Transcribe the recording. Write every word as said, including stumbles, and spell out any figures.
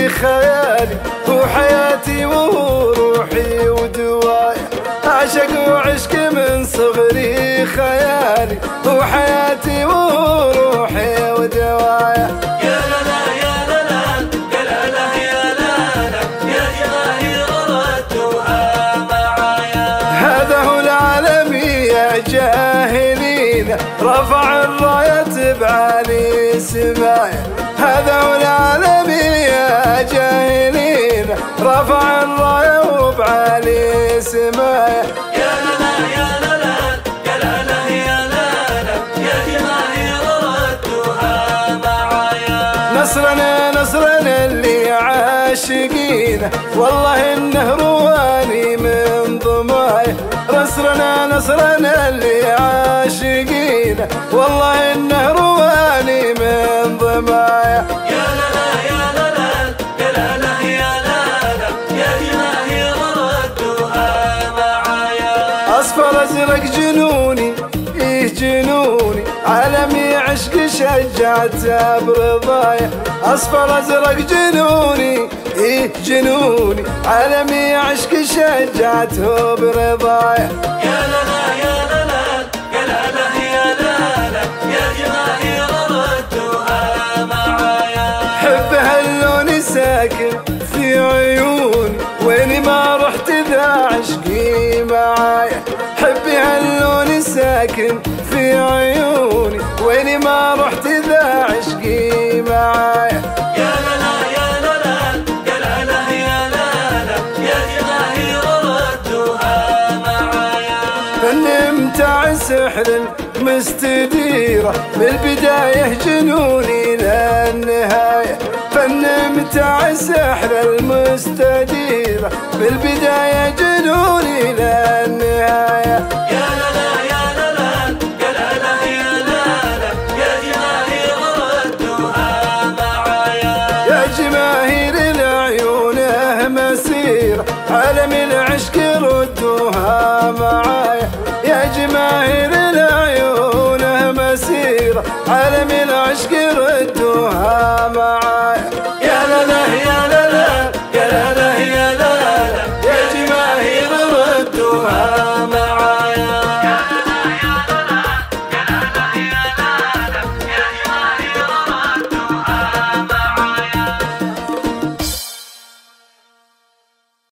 خيالي وحياتي وروحي ودواي، أعشق وعشق من صغري خيالي وحياتي وروحي ودواي. يا لالا يا لالا يا لالا يا لالا يا جماهير ردوها معايا. هذا هو العالمي يا جاهلين رفع الراية بعلي سمايا، هذا هو العالمي يا جاهلين رفع الراية وبعلي سمايا. يا لالا يا لالا يا لالا يا لالا يا جماهير ردوها معايا. نصرنا نصرنا اللي عاشقين والله انه رواني من ضمايا، نصرنا نصرنا اللي عاشقين والله انه رواني من ضمايا. يا لالا يا لالا يا لالا يا لالا يا جماهير ردوها معايا. اصفر ازرق جنوني ايه جنوني عالمي عشق شجعته برضايا، اصفر ازرق جنوني ايه جنوني عالمي عشق شجعته برضايا. يا لالا يا لالا يا لالا يا لالا يا جماهير ردوها معايا. حب هاللون ساكن في عيوني وين ما رحت ذا عشقي معايا، حبي هاللون ساكن في عيوني وين ما رحت ذا عشقي معايا. يا لالا يا لالا يا لالا يا لالا يا جماهير ردوها معايا. فن متاع سحر مستديرة بالبداية جنوني للنهاية، فن متاع سحر المستديرة بالبداية جنوني للنهاية. يا لالا يا لالا يا لالا يا لالا يا جماهير ردوها معايا. يا جماهير العيون مسيرة عالم العشق ردوها معايا، يا جماهير العيون مسيرة عالم العشق ردوها معايا.